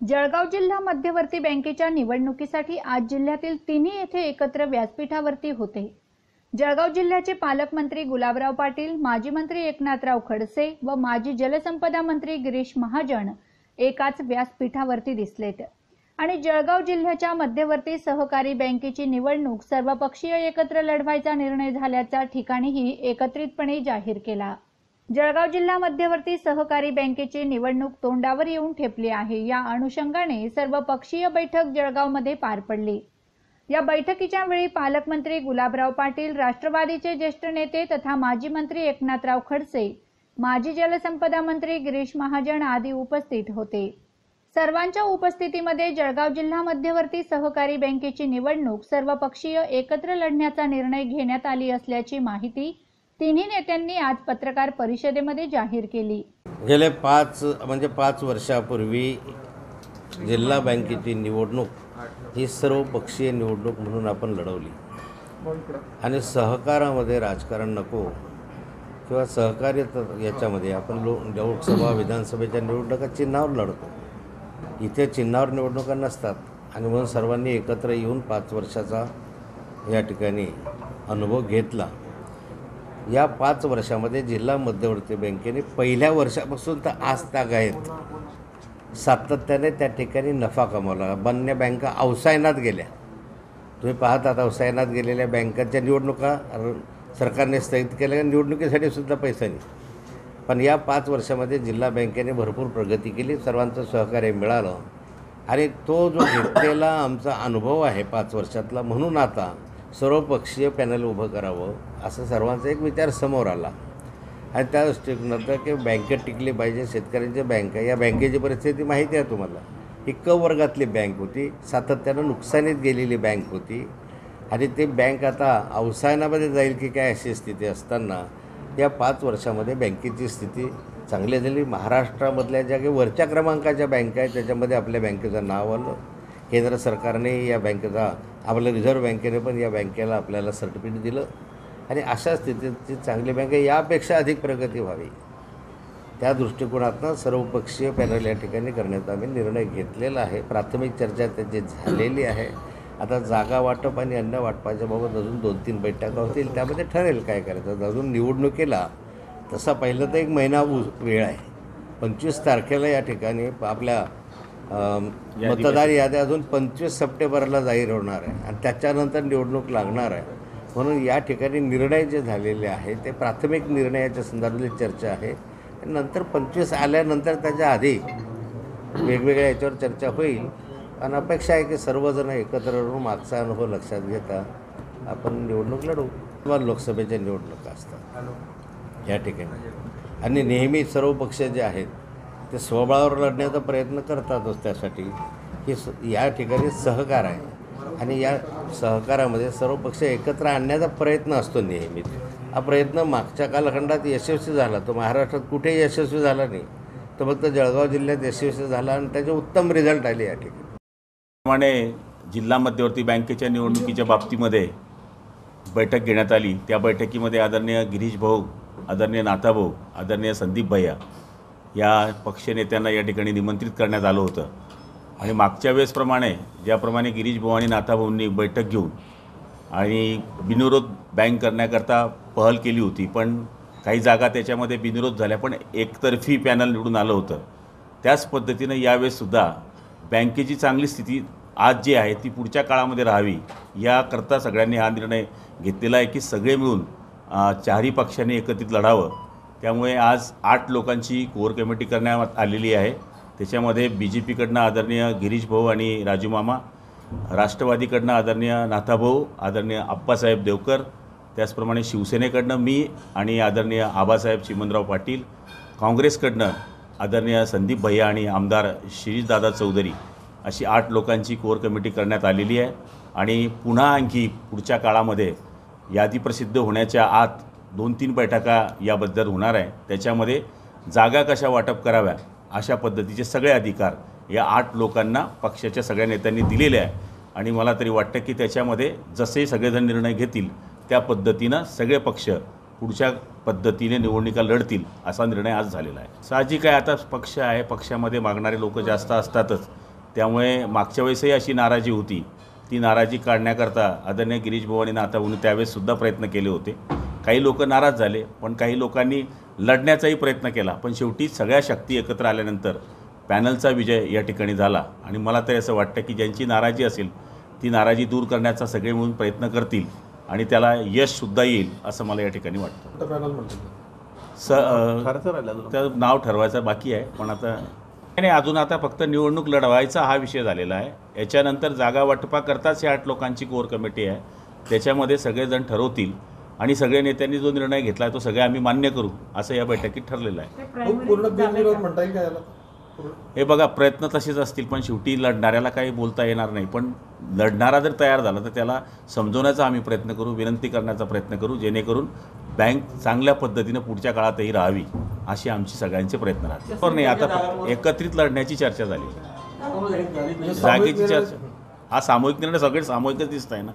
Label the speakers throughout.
Speaker 1: जळगाव जिल्हा मध्यवर्ती बँकेच्या निवडणुकीसाठी आज जिल्ह्यातील तिन्ही येथे एकत्र व्यासपीठावरती होते। जळगाव जिल्ह्याचे पालकमंत्री गुलाबराव पाटील, माजी मंत्री एकनाथराव खडसे व माजी जलसंपदा मंत्री गिरीश महाजन एकाच व्यासपीठावरती दिसलेत आणि जळगाव जिल्ह्याच्या मध्यवर्ती सहकारी बँकेची निवडणूक सर्वपक्षीय एकत्र लढवायचा निर्णय झाल्याचा ठिकाणीही एकत्रितपणे जाहीर केला। जळगाव जिल्हा मध्यवर्ती सहकारी बँकेची निवडणूक तोंडावर येऊन ठेपली आहे। या अनुषंगाने सर्वपक्षीय बैठक जळगावमध्ये पार पडली। या बैठकीच्या वेळी पालकमंत्री गुलाबराव पाटील, राष्ट्रवादीचे ज्येष्ठ नेते तथा माजी मंत्री एकनाथराव खडसे, माजी जलसंपदा मंत्री गिरीश महाजन आदी उपस्थित होते। सर्वांच्या उपस्थितीमध्ये जळगाव जिल्हा मध्यवर्ती सहकारी बँकेची निवडणूक सर्वपक्षीय एकत्र लढण्याचा निर्णय घेण्यात आली असल्याची माहिती तिन्ही नेत्यांनी आज पत्रकार परिषदेमध्ये जाहीर केली।
Speaker 2: गेले 5 वर्षापूर्वी जिल्हा बँकेची निवडणूक ही सर्वपक्षीय निवडणूक म्हणून आपण लढवली आणि सहकारामध्ये राजकारण नको किंवा सहकार्य याच्यामध्ये आपण लोकसभा विधानसभेच्या निवडणुका चिन्हावर लढतो। इथे चिन्हावर निवडणुका नसतात आणि म्हणून सर्वांनी एकत्र येऊन 5 वर्षाचा या ठिकाणी अनुभव घेतला। या 5 वर्षामध्ये जिल्हा मध्यवर्ती बँकेने पहिल्या वर्षापासून तर आज तागायत सातत्याने त्या ठिकाणी नफा कमावला। बन्या बँका अवसायनात गेल्या। तुम्ही पाहता अवसायनात गेलेल्या बँकांच्या निवडणुका सरकारने स्थगित केल्या, निवडणुकीसाठी सुद्धा पैसा नाही। पण या 5 वर्षामध्ये जिल्हा बँकेने भरपूर प्रगती केली, सर्वांचं सहकार्य मिळालं आणि तो जो घेतलेला आमचा अनुभव आहे 5 वर्षातला, म्हणून आता सर्वपक्षीय पॅनल उभं करावं असं सर्वांचा एक विचार समोर आला आणि त्या दृष्टीकोनातून की बँकेत टिकली पाहिजे। शेतकऱ्यांची बँक आहे। या बँकेची परिस्थिती माहिती आहे तुम्हाला। ही क वर्गातली बँक होती, सातत्यानं नुकसानीत गेलेली बँक होती आणि ती बँक आता अवसायनामध्ये जाईल की काय अशी स्थिती असताना या 5 वर्षामध्ये बँकेची स्थिती चांगली झाली। महाराष्ट्रामधल्या ज्या काही वरच्या क्रमांकाच्या बँका आहेत त्याच्यामध्ये आपल्या बँकेचं नाव आलं। केंद्र सरकारने या बँकेचा, आपल्या रिझर्व्ह बँकेने पण या बँकेला आपल्याला सर्टिफिकेट दिलं आणि अशा स्थितीची चांगली बँक आहे, यापेक्षा अधिक प्रगती व्हावी त्या दृष्टिकोनातून सर्वपक्षीय पॅनल या ठिकाणी करण्याचा आम्ही निर्णय घेतलेला आहे। प्राथमिक चर्चा त्याची झालेली आहे। आता जागा वाटप आणि अन्य वाटपाच्या बाबत अजून 2-3 बैठका होतील, त्यामध्ये ठरेल काय करायचं। अजून निवडणुकीला तसा पहिलं तर 1 महिना वेळ आहे। 25 तारखेला या ठिकाणी आपल्या मतदार याद्या अजून 25 सप्टेंबरला जाहीर होणार आहे आणि त्याच्यानंतर निवडणूक लागणार आहे। म्हणून या ठिकाणी निर्णय जे झालेले आहेत ते प्राथमिक निर्णयाच्या संदर्भातली चर्चा आहे। नंतर 25 आल्यानंतर त्याच्या आधी वेगवेगळ्या याच्यावर चर्चा होईल आणि अपेक्षा आहे की सर्वजण एकत्र राहून मागचा अनुभव लक्षात घेता आपण निवडणूक लढवू किंवा लोकसभेच्या निवडणुका असतात या ठिकाणी। आणि नेहमी सर्व पक्ष जे आहेत ते स्वबळावर लढण्याचा प्रयत्न करतातच, त्यासाठी की या ठिकाणी सहकार आहे आणि या सहकारामध्ये सर्व पक्ष एकत्र आणण्याचा प्रयत्न असतो नेहमीच। हा प्रयत्न मागच्या कालखंडात यशस्वी झाला, तो महाराष्ट्रात कुठेही यशस्वी झाला नाही, तो फक्त जळगाव जिल्ह्यात यशस्वी झाला आणि त्याचे उत्तम रिझल्ट आले या ठिकाणी।
Speaker 3: प्रमाणे जिल्हा मध्यवर्ती बँकेच्या निवडणुकीच्या बाबतीमध्ये बैठक घेण्यात आली। त्या बैठकीमध्ये आदरणीय गिरीश भाऊ, आदरणीय नाथाभाऊ, आदरणीय संदीप भैया या पक्षनेत्यांना या ठिकाणी निमंत्रित करण्यात आलं होतं आणि मागच्या वेळेसप्रमाणे ज्याप्रमाणे गिरीश भाऊ आणि नाथाभाऊंनी बैठक घेऊन आणि बिनविरोध बँक करण्याकरता पहल केली होती, पण काही जागा त्याच्यामध्ये बिनविरोध झाल्या, पण एकतर्फी पॅनल निवडून आलं होतं। त्याच पद्धतीनं यावेळेससुद्धा बँकेची चांगली स्थिती आज जी आहे ती पुढच्या काळामध्ये राहावी याकरता सगळ्यांनी हा निर्णय घेतलेला आहे की सगळे मिळून 4ही पक्षांनी एकत्रित लढावं। त्यामुळे आज 8 लोकांची कोर कमिटी करण्यात आलेली आहे। त्याच्यामध्ये BJPकडनं आदरणीय गिरीश भाऊ आणि राजू मामा, राष्ट्रवादीकडनं आदरणीय नाथाभाऊ, आदरणीय आप्पासाहेब देवकर, त्याचप्रमाणे शिवसेनेकडनं मी आणि आदरणीय आबासाहेब चिमनराव पाटील, काँग्रेसकडनं आदरणीय संदीप भैया आणि आमदार शिरीषदादा चौधरी अशी 8 लोकांची कोर कमिटी करण्यात आलेली आहे आणि पुन्हा आणखी पुढच्या काळामध्ये यादी प्रसिद्ध होण्याच्या आत 2-3 बैठका याबद्दल होणार आहे। त्याच्यामध्ये जागा कशा वाटप कराव्या अशा पद्धतीचे सगळे अधिकार या 8 लोकांना पक्षाच्या सगळ्या नेत्यांनी दिलेले आहे आणि मला तरी वाटतं की त्याच्यामध्ये जसे सगळेजण निर्णय घेतील त्या पद्धतीनं सगळे पक्ष पुढच्या पद्धतीने निवडणुका लढतील असा निर्णय आज झालेला आहे। साहजिक आहे, आता पक्ष आहे, पक्षामध्ये मागणारे लोक जास्त असतातच, त्यामुळे मागच्या वेळेसही अशी नाराजी होती. ती नाराजी काढण्याकरता आदरणीय गिरीश भाऊ आणि नाथाभाऊंनी त्यावेळेससुद्धा प्रयत्न केले होते. काही लोक नाराज झाले, पण काही लोकांनी लढण्याचाही प्रयत्न केला. पण शेवटी सगळ्या शक्ती एकत्र आल्यानंतर पॅनलचा विजय या ठिकाणी झाला. आणि मला तरी असं वाटतं की ज्यांची नाराजी असेल ती नाराजी दूर करण्याचा सगळे मिळून प्रयत्न करतील आणि त्याला यशसुद्धा येईल असं मला या ठिकाणी वाटतं. तर नाव ठरवायचं बाकी आहे, पण आता नाही, अजून आता फक्त निवडणूक लढवायचा हा विषय झालेला आहे. याच्यानंतर जागा वाटपाकरताच ही 8 लोकांची कोर कमिटी आहे. त्याच्यामध्ये सगळेजण ठरवतील आणि सगळ्या नेत्यांनी जो निर्णय घेतला आहे तो सगळे आम्ही मान्य करू असं या बैठकीत ठरलेलं आहे. हे बघा, प्रयत्न तसेच असतील, पण शेवटी लढणाऱ्याला काही बोलता येणार नाही. पण लढणारा जर तयार झाला तर त्याला समजवण्याचा आम्ही प्रयत्न करू, विनंती करण्याचा प्रयत्न करू, जेणेकरून बँक चांगल्या पद्धतीनं पुढच्या काळातही राहावी अशी आमची सगळ्यांचे प्रयत्न राहतील. पण नाही, आता फक्त एकत्रित लढण्याची चर्चा झाली, जागेची चर्चा. हा सामूहिक निर्णय, सगळे सामूहिकच दिसत आहे ना.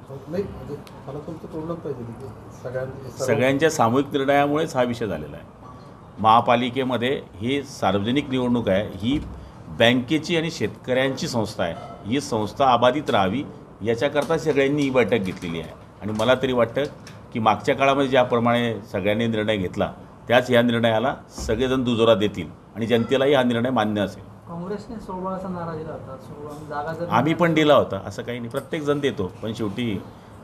Speaker 3: सगळ्यांच्या सामूहिक निर्णयामुळेच हा विषय झालेला आहे. महापालिकेमध्ये ही सार्वजनिक निवडणूक आहे, ही बँकेची आणि शेतकऱ्यांची संस्था आहे. ही संस्था अबाधित राहावी याच्याकरता सगळ्यांनी ही बैठक घेतलेली आहे. आणि मला तरी वाटतं की मागच्या काळामध्ये ज्याप्रमाणे सगळ्यांनी निर्णय घेतला त्याच ह्या निर्णयाला सगळेजण दुजोरा देतील आणि जनतेलाही हा निर्णय मान्य असेल.
Speaker 4: काँग्रेसने सोबळाचा नारा दिला होता,
Speaker 3: आम्ही पण दिला होता, असं काही नाही, प्रत्येकजण देतो. पण शेवटी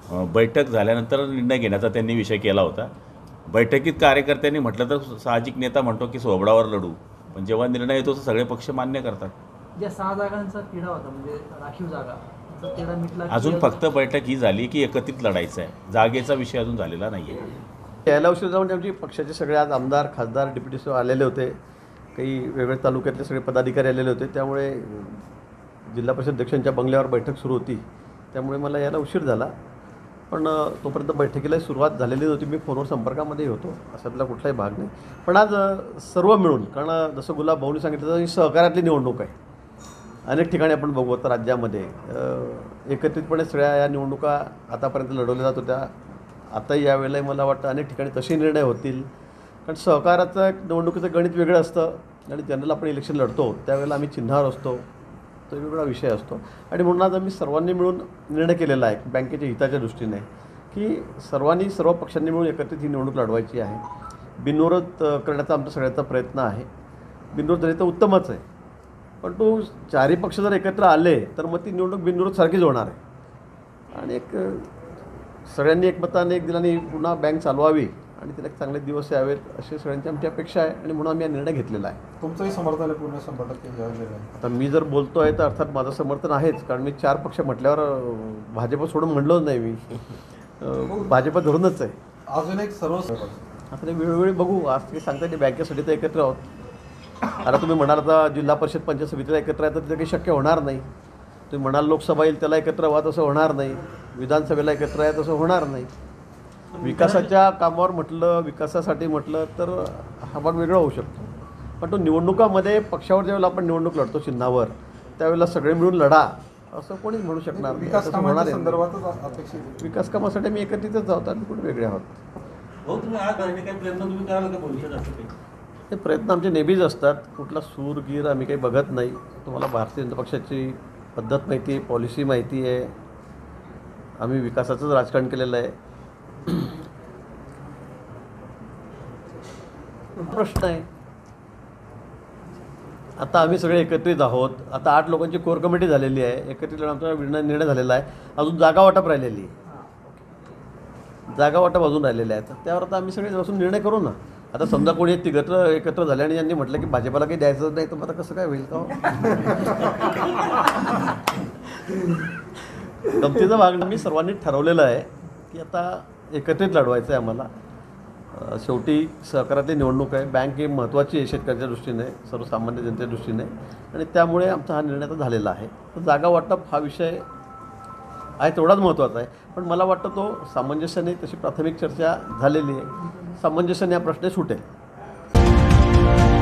Speaker 3: बैठक झाल्यानंतर निर्णय घेण्याचा त्यांनी विषय केला होता. बैठकीत कार्यकर्त्यांनी म्हटलं तर साहजिक नेता म्हणतो की सोबळावर लढू, पण जेव्हा निर्णय येतो तर सगळे पक्ष मान्य करतात.
Speaker 4: ज्या 6 जागांचा तिढा होता म्हणजे राखीव जागा, तो तिढा मिटला.
Speaker 3: अजून फक्त बैठक ही झाली की एकत्रित लढायचं आहे, जागेचा विषय अजून झालेला नाही आहे.
Speaker 5: यायला उशीर जाऊन आमची पक्षाचे सगळे आज आमदार, खासदार, डिप्युटी आलेले होते. काही वेगवेगळ्या तालुक्यातले सगळे पदाधिकारी आलेले होते. त्यामुळे जिल्हा परिषद अध्यक्षांच्या बंगल्यावर बैठक सुरू होती, त्यामुळे मला यायला उशीर झाला. पण तोपर्यंत बैठकीला सुरुवात झालेली होती. मी फोनवर संपर्कामध्येही होतो, अशातला कुठलाही भाग नाही. पण आज सर्व मिळून, कारण जसं गुलाब भाऊनी सांगितलं ही सहकार्यातली निवडणूक आहे. अनेक ठिकाणी आपण बघू आता राज्यामध्ये एकत्रितपणे सगळ्या या निवडणुका आतापर्यंत लढवल्या जात होत्या. आताही यावेळेला मला वाटतं अनेक ठिकाणी तसे निर्णय होतील. कारण सहकाराचं निवडणुकीचं गणित वेगळं असतं आणि जनरल आपण इलेक्शन लढतो त्यावेळेला आम्ही चिन्हावर असतो, तो वेगळा विषय असतो. आणि म्हणून आज आम्ही सर्वांनी मिळून निर्णय केलेला आहे बँकेच्या हिताच्या दृष्टीने की सर्व पक्षांनी मिळून एकत्रित ही निवडणूक लढवायची आहे. बिनविरोध करण्याचा आमचा सगळ्यांचा प्रयत्न आहे. बिनविरोध झाली तर उत्तमच आहे, पण तो 4ही पक्ष जर एकत्र आले तर मग ती निवडणूक बिनविरोध सारखीच होणार आहे. आणि एक सगळ्यांनी एकमताने एक दिलाने पुन्हा बँक चालवावी आणि तिला चांगले दिवस यावेत अशी सगळ्यांची आमची अपेक्षा आहे. आणि म्हणून आम्ही हा निर्णय घेतलेला आहे.
Speaker 6: तुमचंही समर्थन आहे पूर्ण 100%?
Speaker 5: आता मी जर बोलतो आहे तर अर्थात माझं समर्थन आहेच, कारण मी 4 पक्ष म्हटल्यावर भाजप सोडून म्हणलोच नाही. मी भाजप धरूनच आहे.
Speaker 6: अजून एक
Speaker 5: आता ते वेळोवेळी बघू. आज ते सांगता की बँकेसाठी तर एकत्र आहोत. आता तुम्ही म्हणाल आता जिल्हा परिषद पंचायत समितीला एकत्र आहे तर तिथे काही शक्य होणार नाही. तुम्ही म्हणाल लोकसभा येईल त्याला एकत्र व्हा, तसं होणार नाही. विधानसभेला एकत्र आहे तसं होणार नाही. विकासाच्या कामावर म्हटलं, विकासासाठी म्हटलं तर हा भाग वेगळा होऊ शकतो. पण तो निवडणुकामध्ये पक्षावर ज्यावेळेला आपण निवडणूक लढतो चिन्हावर त्यावेळेला सगळे मिळून लढा असं कोणीच म्हणू शकणार नाही.
Speaker 6: विकास
Speaker 5: असं होणार
Speaker 6: कामाच्या
Speaker 5: आहे.
Speaker 6: संदर्भातच अपेक्षित
Speaker 5: विकास कामासाठी मी एकत्रितच आहोत आणि कुठे वेगळे आहोत. हे प्रयत्न आमचे नेहमीच असतात. कुठला सूर गीर आम्ही काही बघत नाही. तुम्हाला भारतीय जनता पक्षाची पद्धत माहिती आहे, पॉलिसी माहिती आहे. आम्ही विकासाचंच राजकारण केलेलं आहे. प्रश्न आहे आता आम्ही सगळे एकत्रित आहोत. आता 8 लोकांची कोर कमिटी झालेली आहे. एकत्रित आमचा निर्णय झालेला आहे. अजून जागा वाटप राहिलेली आहे. जागा वाटप अजून राहिलेले आहेत. त्यावर आता आम्ही सगळे बसून निर्णय करू ना. आता समजा कोणी एकत्र झाले आणि यांनी म्हटलं की भाजपाला काही द्यायचं नाही तर मग आता कसं काय होईल का? गमतीचा भाग मी सर्वांनी ठरवलेलं आहे की आता एकत्रित लढवायचं आहे आम्हाला. शेवटी सहकारातली निवडणूक आहे. बँक ही महत्त्वाची आहे शेतकऱ्याच्या दृष्टीने, सर्वसामान्य जनतेच्या दृष्टीने, आणि त्यामुळे आमचा हा निर्णय आता झालेला आहे. तर जागा वाटप हा विषय आहे तेवढाच महत्त्वाचा आहे. पण मला वाटतं तो सामंजस्याने तशी प्राथमिक चर्चा झालेली आहे. सामंजस्याने हा प्रश्न सुटेल.